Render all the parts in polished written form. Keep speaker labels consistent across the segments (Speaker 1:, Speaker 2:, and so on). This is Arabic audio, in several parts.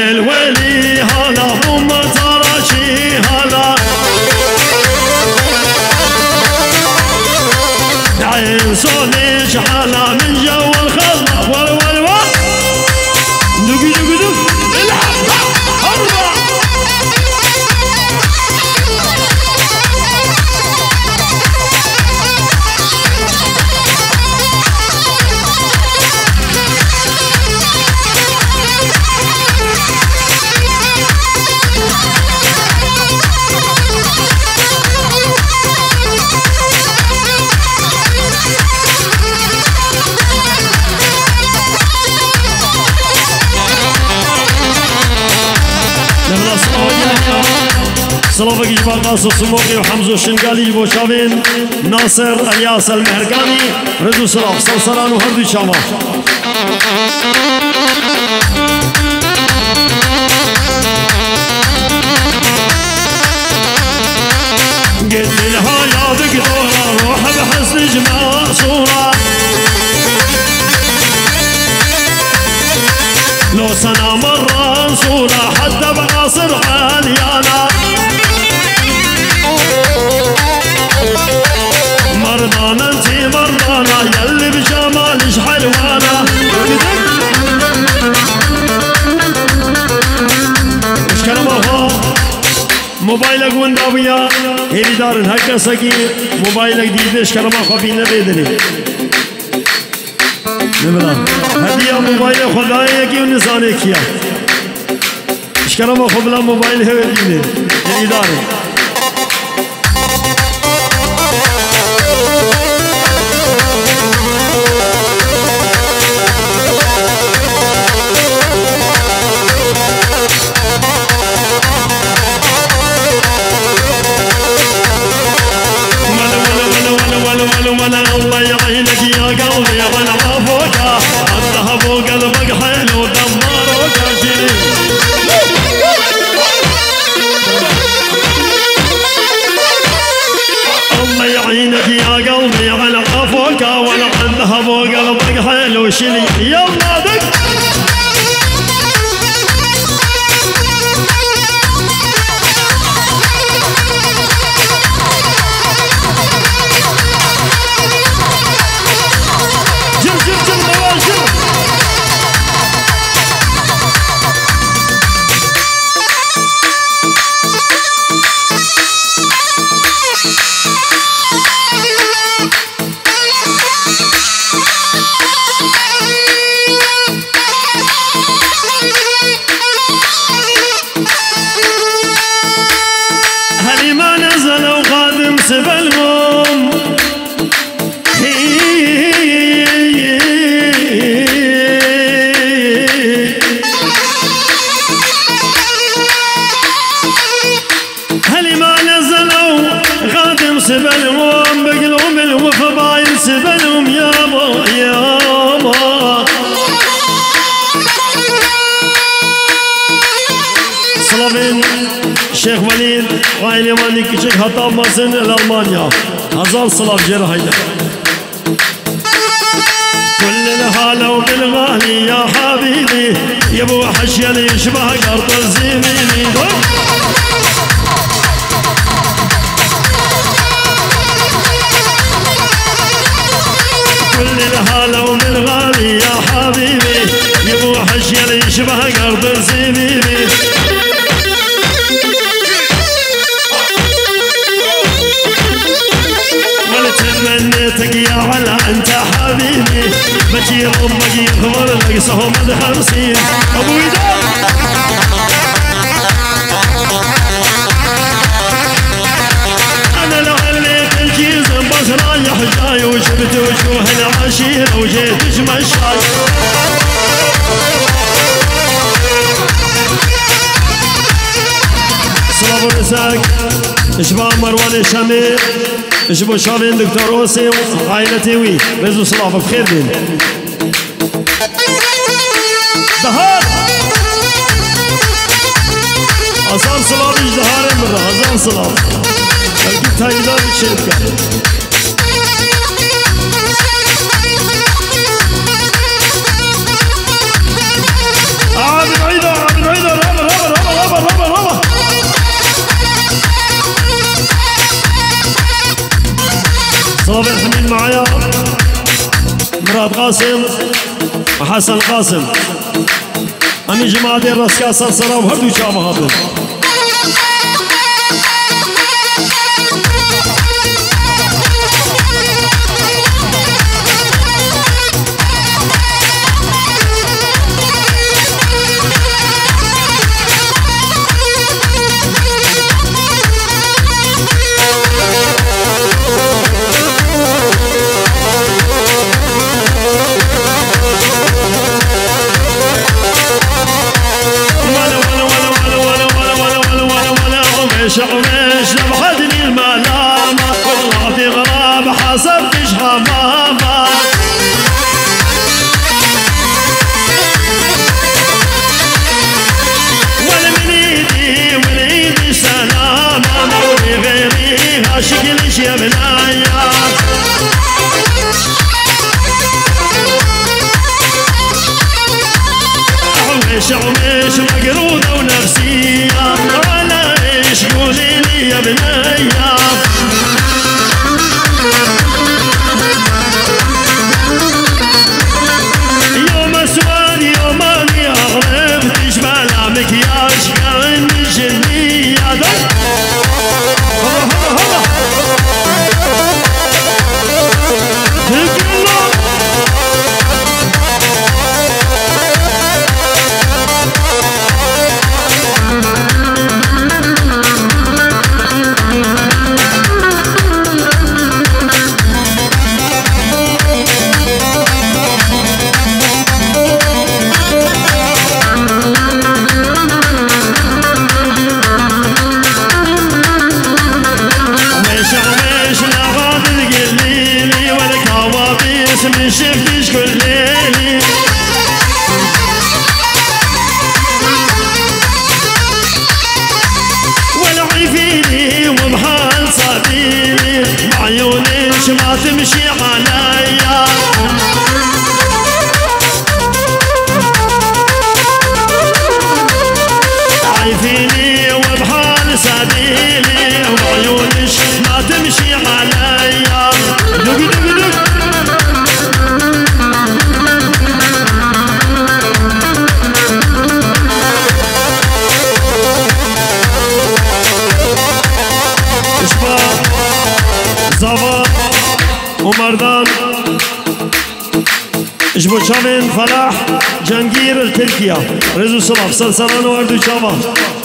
Speaker 1: ويل ويلي هلا هم تراشي هلا عين صوني شحالة من جو الخلا ور ور ور دق دق دق العب أربع صلافك جبال قاصر سموقي وحمزو الشنقالي بوشابين ناصر الياس المهرقاني رزو صلاف صلصلان وهردو شاما قلت لها يا دكتورة روح بحسن جمال صورة لو سنة مرة صورة حتى بعصر عاليانا مرضانا انتي مرضانا يلي بجمالش حلوانا مش كلام اخو موبايلك ونداوية هيري دارن هكا سكي موبايلك ديدش كلام اخو بينا بيدني نمرا هدية موبايل خدايا كي ونساني كيا مش كلام اخو بلا موبايل هو ديني هيري دارن الله يعينك يا قلبي وانا عافوك الذهب وقلبك حلو دمارك شيرين الله يعينك يا قلبي وانا عافوك وانا الذهب وقلبك حلو شيرين يلا دق سبلهم هل ما نزلوا خادم سبلهم بقلهم الوفبايل سبلهم يابا يابا صلابين شيخ وليد وعيني مالي كشك هطاب مازن الألمانيا هزار صلاف جير هيدا كل الهالة وبالغالي يا حبيبي يبو حشي اللي يشبه قرط الزميلي كل الهالة وبالغالي يا حبيبي يبو حشي اللي يشبه قرط الزميلي تمنيتك يا علا انت حبيبي بجي امك يخبر لك صهم 50 ابو يدار انا لو عليت الجيز بس رايح جاي وشفت وجوه العشيره وجيت اتمشاي صلاه ورزاق اشباه مروان الشامي اشبو شابين دكتور اوسي وعائلتي وي رزو صلاف بخير دين دهار حسان صلاف اجدهار مرة حسان صلاف بلكي تايدار الشركة عابد عيدة قاسم وحسن قاسم أمي جماعة الرسكا سلسلة وهردو شابه هاتم عميش لبحدني الملامة والله في غراب حسبتش همامة ولا من ايدي سلامة مولي غيريها شكلش يا بنايا عميش مقرودة ونفسية ولا ايش قولي لي يا بنية يوم اسود يوم اني اغرب تشبه مكياج كأن جنية من شفتش كل ليلي ولعي فيني وبحال صديلي بعيونيش ما تمشي عليا عيفيني وبحال سبيلي وعيونيش ما تمشي عليا دق دق دق زبا ومردان اجبو شافين فلاح جنگير تركيا رزو صلاف سلسلان واردو شافا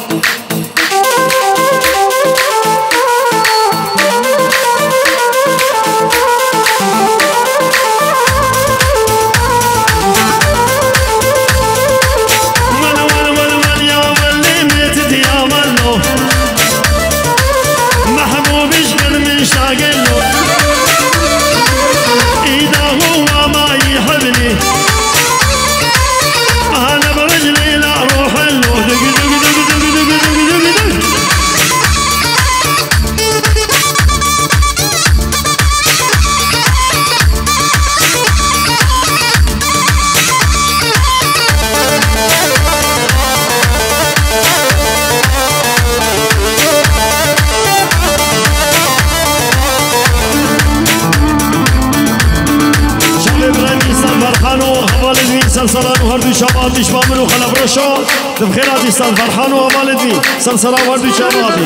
Speaker 1: سلسلان وهردو شبابي شبابي وخلف رشو بخيرات استاذ فرحان ووالدي سلسلان وهردو شبابي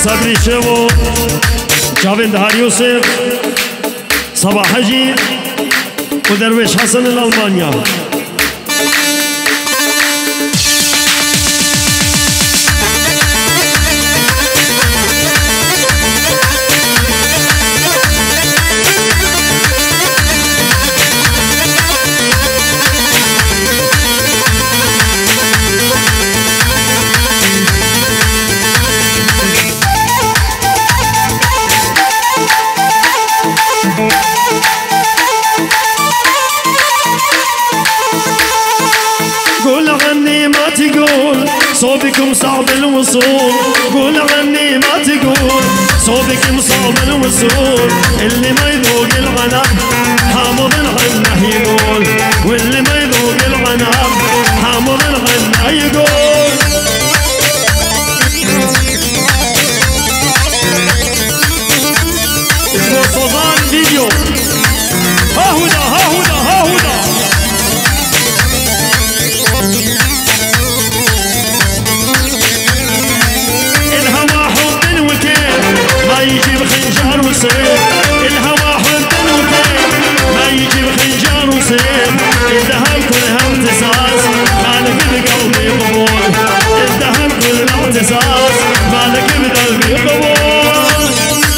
Speaker 1: صبري شبو جاويد هار يوسف صباح حجي ودرويش حسن الألمانيا صوبكم صعب الوصول قول عني ما تقول صوبكم صعب الوصول اللي ما يذوق العنب حامض الغنى يقول واللي ما يذوق العنب حامض الغنى يقول اسمه صدان فيديو ها هو ده ها هو ده ها هو ده يجيب خنجر وسيف الهوى حب وكيف ما يجيب خنجر وسيف الذهب كلها امتزاز مالك بقلبي قبول الذهب كلها امتزاز مالك بقلبي قبول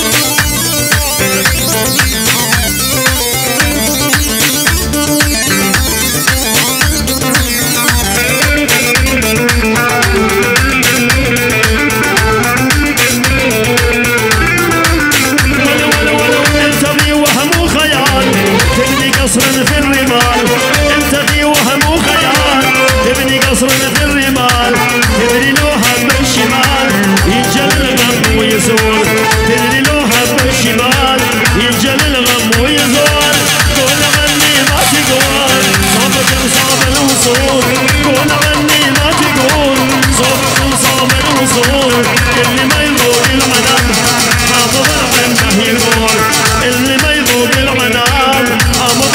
Speaker 1: قصر في الرمال انت في وهم وخيال تبني قصر في الرمال تدري لوحة بالشمال ينجل الغم ويزول تدري لوحة بالشمال ينجل الغم ويزول قول عني ما تقول صوبكم صعب الوصول قول عني ما تقول صوبكم صعب الوصول اللي ما يذوق العنب حافظ العنب يقول اللي ما يذوق العنب حافظ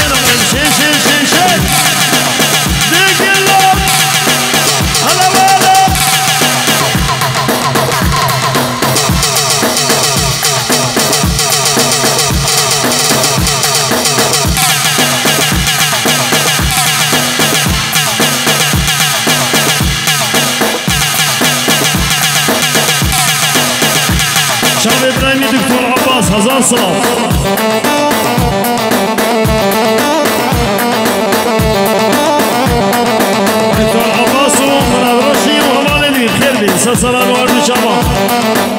Speaker 1: شاب إبراهيمي دكتور عباس هزار صلاة دكتور عباس ومراد رشي وهمال الدين خير بي سلسلة الورد شباب